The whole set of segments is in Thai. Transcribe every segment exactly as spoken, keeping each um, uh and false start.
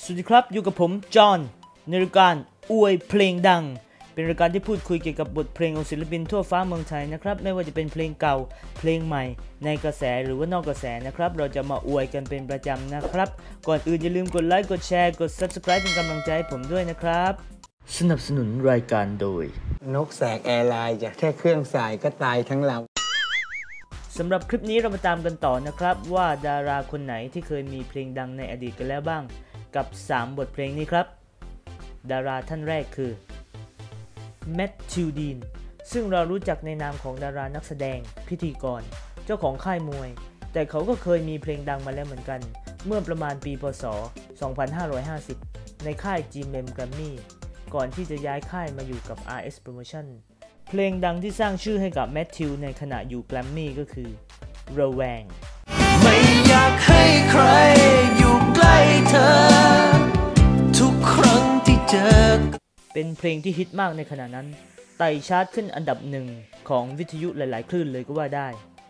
สวัสดีครับอยู่กับผมจอห์นในรายการอวยเพลงดังเป็นรายการที่พูดคุยเกี่ยวกับบทเพลงของศิลปินทั่วฟ้าเมืองไทยนะครับไม่ว่าจะเป็นเพลงเก่าเพลงใหม่ในกระแสหรือว่านอกกระแสนะครับเราจะมาอวยกันเป็นประจำนะครับก่อนอื่นอย่าลืมกดไลค์กดแชร์กด ซับสไครบ์ เป็นกำลังใจให้ผมด้วยนะครับสนับสนุนรายการโดยนกแสกแอร์ไลน์จะแค่เครื่องสายก็ตายทั้งลำสำหรับคลิปนี้เรามาตามกันต่อนะครับว่าดาราคนไหนที่เคยมีเพลงดังในอดีตกันแล้วบ้างกับสามบทเพลงนี้ครับดาราท่านแรกคือแมทธิวดีนซึ่งเรารู้จักในนามของดารานักแสดงพิธีกรเจ้าของค่ายมวยแต่เขาก็เคยมีเพลงดังมาแล้วเหมือนกันเมื่อประมาณปีพ.ศ. สองพันห้าร้อยห้าสิบในค่าย จี เอ็ม Grammy ก่อนที่จะย้ายค่ายมาอยู่กับ อาร์ เอส Promotion เพลงดังที่สร้างชื่อให้กับแมทธิวในขณะอยู่ Grammy ก็คือระแวงไม่อยากให้ใครอยู่ใกล้เธอทุกครั้งที่เจอเป็นเพลงที่ฮิตมากในขณะนั้นไต่ชาร์ตขึ้นอันดับหนึ่งของวิทยุหลายๆคลื่นเลยก็ว่าได้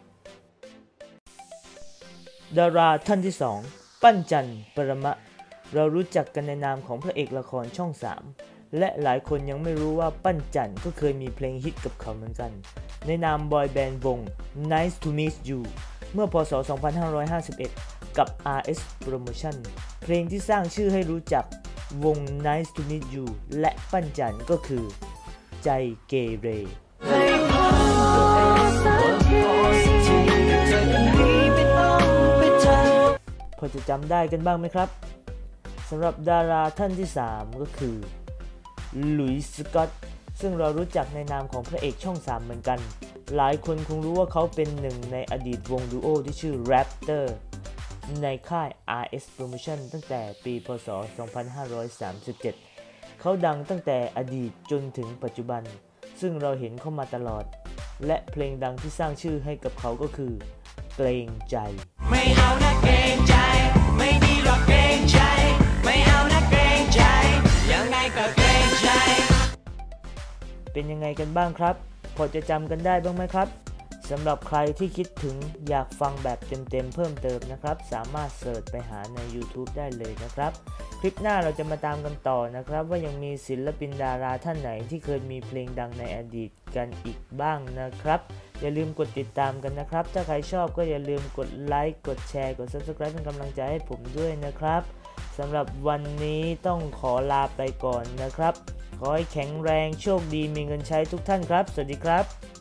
ดาราท่านที่สองปั้นจันทร์ปรมะเรารู้จักกันในนามของพระเอกละครช่องสามและหลายคนยังไม่รู้ว่าปั้นจันทร์ก็เคยมีเพลงฮิตกับเขาเหมือนกันในนามบอยแบนด์วง Nice to Meet You เมื่อพ.ศ. สองพันห้าร้อยห้าสิบเอ็ดกับ อาร์ เอส Promotion เพลงที่สร้างชื่อให้รู้จักวง Nice to Meet You และปั้นจันทร์ก็คือใจเกเรพอจะจำได้กันบ้างไหมครับสำหรับดาราท่านที่สามก็คือหลุยส์ สก็อตซึ่งเรารู้จักในนามของพระเอกช่องสามเหมือนกันหลายคนคงรู้ว่าเขาเป็นหนึ่งในอดีตวงดูโอที่ชื่อ Raptor ในค่าย อาร์ เอส Promotion ตั้งแต่ปีพ.ศ. สองพันห้าร้อยสามสิบเจ็ดเขาดังตั้งแต่อดีตจนถึงปัจจุบันซึ่งเราเห็นเขามาตลอดและเพลงดังที่สร้างชื่อให้กับเขาก็คือเกรงใจไม่เอานะเกรงใจไม่ดีหรอกเกรงใจไม่เอานะเกรงใจยังไงก็เกรงใจเป็นยังไงกันบ้างครับพอจะจำกันได้บ้างไหมครับสำหรับใครที่คิดถึงอยากฟังแบบเต็มๆเพิ่มเติมนะครับสามารถเสิร์ชไปหาใน YouTube ได้เลยนะครับคลิปหน้าเราจะมาตามกันต่อนะครับว่ายังมีศิลปินดาราท่านไหนที่เคยมีเพลงดังในอดีตกันอีกบ้างนะครับอย่าลืมกดติดตามกันนะครับถ้าใครชอบก็อย่าลืมกดไลค์กดแชร์กด ซับสไครบ์ เป็นกำลังใจให้ผมด้วยนะครับสำหรับวันนี้ต้องขอลาไปก่อนนะครับขอให้แข็งแรงโชคดีมีเงินใช้ทุกท่านครับสวัสดีครับ